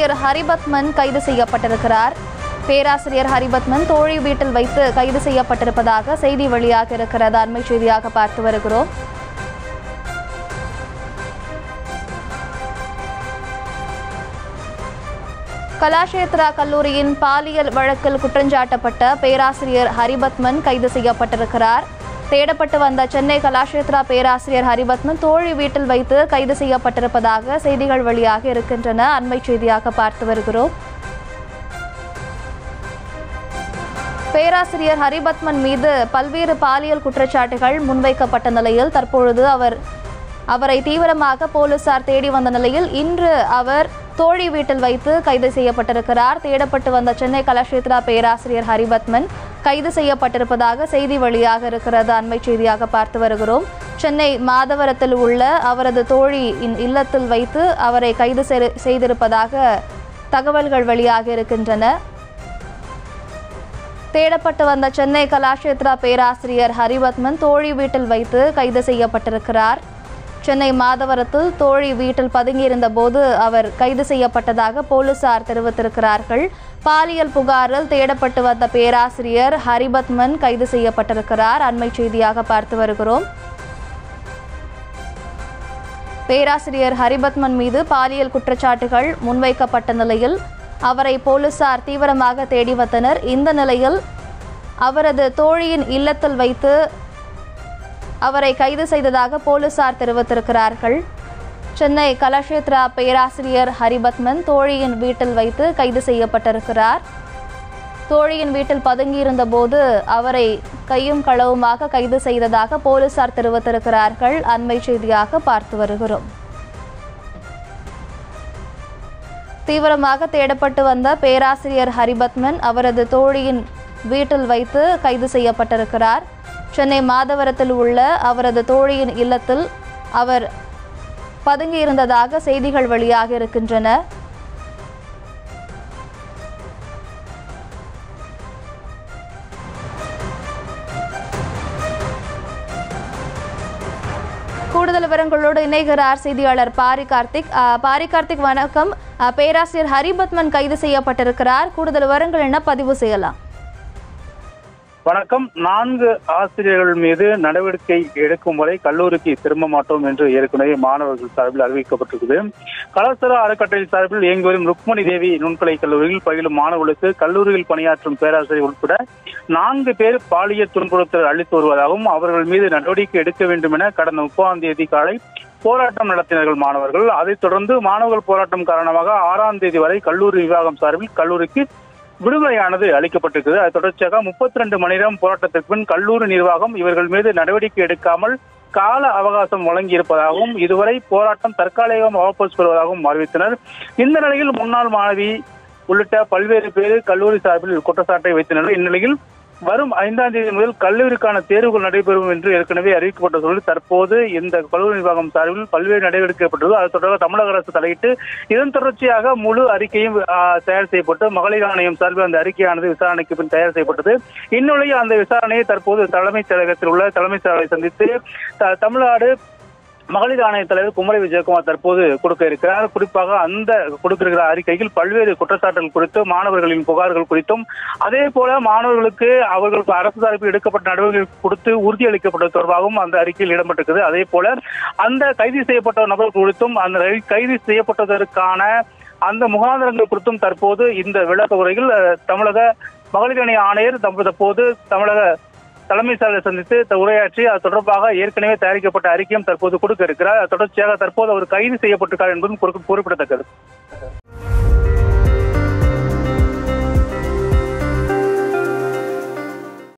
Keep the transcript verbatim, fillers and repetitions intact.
பேராசிரியர் ஹரிபத்மன் கைது செய்யப்பட்டிருக்கிறார். பேராசிரியர் ஹரிபத்மன் தோழி வீட்டில் வைத்து கைது செய்யப்பட்டிருப்பதாக செய்தி வெளியாக இருக்கிறது. அண்மை செய்தியாக பார்த்து வருகிறோம். கலாஷேத்ரா கல்லூரியின் பாலியல் வழக்கில் குற்றஞ்சாட்டப்பட்ட பேராசிரியர் ஹரிபத்மன் கைது செய்யப்பட்டிருக்கிறார். தேடப்பட்டு வந்த சென்னை கலாஷேத்ரா பேராசிரியர் ஹரிபத்மன் தோழி வீட்டில் வைத்து கைது செய்யப்பட்டிருப்பதாக செய்திகள் வெளியாக இருக்கின்றன. அண்மை செய்தியாக பார்த்து வருகிறோம். பேராசிரியர் ஹரிபத்மன் மீது பல்வேறு பாலியல் குற்றச்சாட்டுகள் முன்வைக்கப்பட்ட நிலையில் தற்பொழுது அவர் அவரை தீவிரமாக போலீசார் தேடி வந்த நிலையில் இன்று அவர் தோழி வீட்டில் வைத்து கைது செய்யப்பட்டிருக்கிறார். தேடப்பட்டு வந்த சென்னை கலாஷேத்ரா பேராசிரியர் ஹரிபத்மன் கைது செய்யப்பட்டிருப்பதாக செய்தி வெளியாக இருக்கிறது. அண்மை செய்தியாக பார்த்து வருகிறோம். சென்னை மாதவரத்தில் உள்ள அவரது தோழியின் இல்லத்தில் வைத்து அவரை கைது செய்திருப்பதாக தகவல்கள் வெளியாக இருக்கின்றன. தேடப்பட்டு வந்த சென்னை கலாஷேத்ரா பேராசிரியர் ஹரிபத்மன் தோழி வீட்டில் வைத்து கைது செய்யப்பட்டிருக்கிறார். சென்னை மாதவரத்தில் தோழி வீட்டில் பதுங்கியிருந்த போது அவர் கைது செய்யப்பட்டதாக போலீசார் தெரிவித்திருக்கிறார்கள். பாலியல் புகாரில் தேடப்பட்டு வந்த பேராசிரியர் ஹரிபத்மன் கைது செய்யப்பட்டிருக்கிறார். அண்மை செய்தியாக பார்த்து வருகிறோம். பேராசிரியர் ஹரிபத்மன் மீது பாலியல் குற்றச்சாட்டுகள் முன்வைக்கப்பட்ட நிலையில் அவரை போலீசார் தீவிரமாக தேடி வந்தனர். இந்த நிலையில் அவரது தோழியின் இல்லத்தில் வைத்து அவரை கைது செய்ததாக போலீசார் தெரிவித்திருக்கிறார்கள். சென்னை கலாஷேத்ரா பேராசிரியர் ஹரிபத்மன் தோழியின் வீட்டில் வைத்து கைது செய்யப்பட்டிருக்கிறார். தோழியின் வீட்டில் பதுங்கியிருந்த போது அவரை கையும் களவுமாக கைது செய்ததாக போலீசார் தெரிவித்திருக்கிறார்கள். அண்மை செய்தியாக பார்த்து வருகிறோம். தீவிரமாக தேடப்பட்டு வந்த பேராசிரியர் ஹரிபத்மன் அவரது தோழியின் வீட்டில் வைத்து கைது செய்யப்பட்டிருக்கிறார். சென்னை மாதவரத்தில் உள்ள அவரது தோழியின் இல்லத்தில் அவர் பதுங்கியிருந்ததாக செய்திகள் வெளியாக இருக்கின்றன. கூடுதல் விவரங்களோடு இணைகிறார் செய்தியாளர் பாரி கார்த்திக். பாரி கார்த்திக் வணக்கம். பேராசிரியர் ஹரிபத்மன் கைது செய்யப்பட்டிருக்கிறார். கூடுதல் விவரங்கள் என்ன பதிவு செய்யலாம்? வணக்கம். நான்கு ஆசிரியர்கள் மீது நடவடிக்கை எடுக்கும் வரை கல்லூரிக்கு திரும்ப மாட்டோம் என்று ஏற்கனவே மாணவர்கள் சார்பில் அறிவிக்கப்பட்டிருக்குது. கலாச்சார அறக்கட்டளை சார்பில் இயங்கி வரும் ருக்மணி தேவி நுண்கலை கல்லூரியில் பயிலும் மாணவர்களுக்கு கல்லூரியில் பணியாற்றும் பேராசிரியர் உட்பட நான்கு பேர் பாலியல் துன்புறுத்தல் அளித்து வருவதாகவும் அவர்கள் மீது நடவடிக்கை எடுக்க வேண்டும் என கடந்த முப்பதாம் தேதி காலை போராட்டம் நடத்தினார்கள் மாணவர்கள். அதைத் தொடர்ந்து மாணவர்கள் போராட்டம் காரணமாக ஆறாம் தேதி வரை கல்லூரி நிர்வாகம் சார்பில் கல்லூரிக்கு விடுமுறையானது அளிக்கப்பட்டிருக்கிறது. அது தொடர்ச்சியாக முப்பத்தி ரெண்டு மணி நேரம் போராட்டத்திற்கு பின் கல்லூரி நிர்வாகம் இவர்கள் மீது நடவடிக்கை எடுக்காமல் கால அவகாசம் வழங்கி இருப்பதாகவும் இதுவரை போராட்டம் தற்காலிகமாக வாபஸ் பெறுவதாகவும் அறிவித்தனர். இந்த நிலையில் முன்னாள் மாணவி உள்ளிட்ட பல்வேறு பேர் கல்லூரி சார்பில் குற்றச்சாட்டை வைத்தனர். இந்நிலையில் வரும் ஐந்தாம் தேதி முதல் கல்லூரிக்கான தேர்வுகள் நடைபெறும் என்று ஏற்கனவே அறிவிக்கப்பட்ட சூழலில் தற்போது இந்த கல்லூரி நிர்வாகம் சார்பில் பல்வேறு நடவடிக்கை எடுக்கப்பட்டது. அது தொடர்பாக தமிழக அரசு தலையிட்டு இதன் தொடர்ச்சியாக முழு அறிக்கையும் தயார் செய்யப்பட்டு மகளிர் ஆணையம் சார்பில் அந்த அறிக்கையானது விசாரணைக்கு பின் தயார் செய்யப்பட்டது. இந்நிலையில் அந்த விசாரணையை தற்போது தலைமைச் செயலகத்தில் உள்ள தலைமைச் செயலரை சந்தித்து தமிழ்நாடு மகளிர் ஆணைய தலைவர் குமரி விஜயகுமார் தற்போது கொடுக்க இருக்கிறார். குறிப்பாக அந்த கொடுக்கிற அறிக்கையில் பல்வேறு குற்றச்சாட்டுகள் குறித்தும் மாணவர்களின் புகார்கள் குறித்தும் அதே போல மாணவர்களுக்கு அவர்களுக்கு அரசு தரப்பில் எடுக்கப்பட்ட நடவடிக்கை கொடுத்து உறுதியளிக்கப்பட்டது தொடர்பாகவும் அந்த அறிக்கையில் இடம்பெற்றிருக்கிறது. அதே போல அந்த கைது செய்யப்பட்ட நபர்கள் குறித்தும் அந்த கைது செய்யப்பட்டதற்கான அந்த முகாந்திரங்கள் குறித்தும் தற்போது இந்த விளக்க உரையில் தமிழக மகளிர் ஆணைய ஆணையர் தற்போது தமிழக தலைமை செயலரை சந்தித்து உரையாற்றி அது தொடர்பாக ஏற்கனவே தயாரிக்கப்பட்ட அறிக்கையும் தற்போது கொடுக்க இருக்கிறார். தொடர்ச்சியாக தற்போது அவர் கைது செய்யப்பட்டிருக்கிறார் என்பதும் குறிப்பிடத்தக்கது.